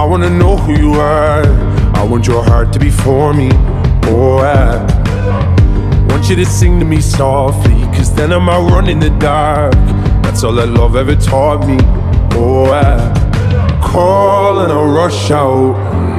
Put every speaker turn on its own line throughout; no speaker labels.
wanna know who you are. I want your heart to be for me. Oh, I want you to sing to me softly, 'cause then I'm out running in the dark. That's all that love ever taught me. Oh, I call and I rush out,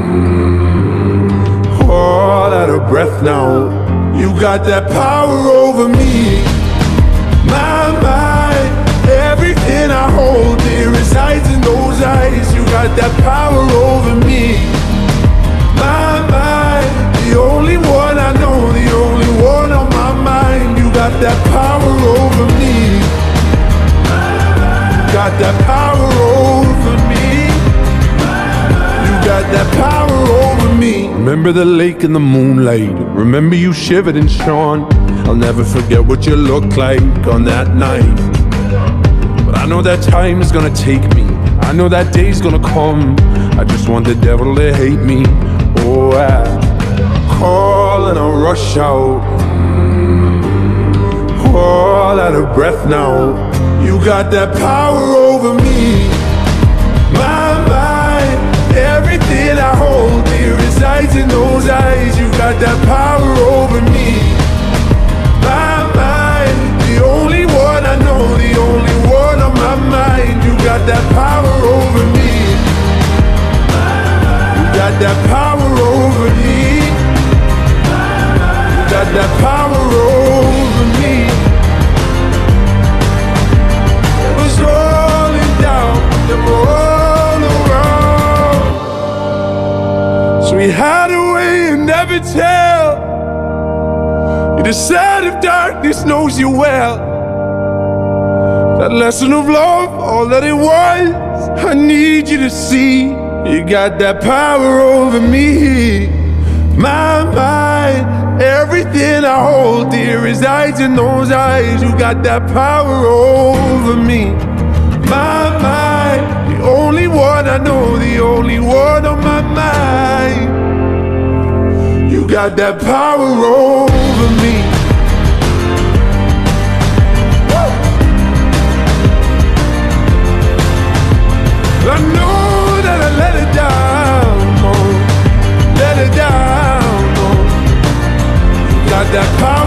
all out of breath now. You got that power over me. My mind, everything I hold dear resides in those eyes. You got that power over me. My mind, the only one I know, the only one on my mind. You got that power over me. Got that power over me. You got that power over me. Remember the lake in the moonlight. Remember you shivered and shone. I'll never forget what you looked like on that night. But I know that time is gonna take me. I know that day's gonna come. I just want the devil to hate me. Oh, I call and I rush out, all out of breath now. You got that power over me. My mind, everything I hold dear resides in those eyes. You got that power over me. My mind, the only one I know, the only one on my mind. You got that power over me. You got that power over me. You got that power over me. It was rolling down, then all around. So we hide away and never tell. The side of darkness knows you well. That lesson of love, all that it was, I need you to see. You got that power over me. My mind, everything I hold dear resides in those eyes. You got that power over me. My mind, the only one I know, the only one on my mind. You got that power over me. I know that I let it down, oh, let it down, oh. You got that power.